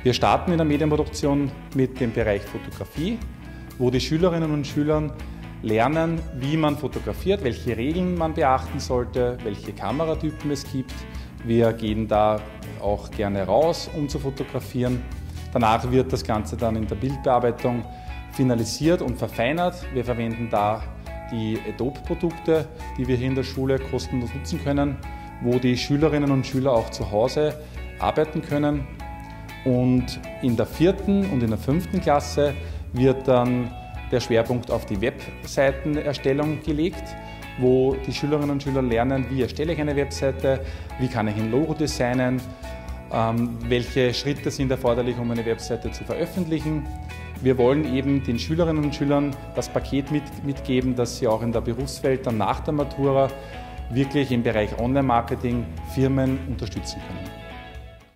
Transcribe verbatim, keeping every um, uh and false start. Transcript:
Wir starten in der Medienproduktion mit dem Bereich Fotografie, wo die Schülerinnen und Schüler lernen, wie man fotografiert, welche Regeln man beachten sollte, welche Kameratypen es gibt. Wir gehen da auch gerne raus, um zu fotografieren. Danach wird das Ganze dann in der Bildbearbeitung finalisiert und verfeinert. Wir verwenden da die Adobe-Produkte, die wir hier in der Schule kostenlos nutzen können, wo die Schülerinnen und Schüler auch zu Hause arbeiten können. Und in der vierten und in der fünften Klasse wird dann der Schwerpunkt auf die Webseitenerstellung gelegt, wo die Schülerinnen und Schüler lernen, wie erstelle ich eine Webseite, wie kann ich ein Logo designen, ähm, welche Schritte sind erforderlich, um eine Webseite zu veröffentlichen. Wir wollen eben den Schülerinnen und Schülern das Paket mit, mitgeben, dass sie auch in der Berufswelt dann nach der Matura wirklich im Bereich Online-Marketing Firmen unterstützen können.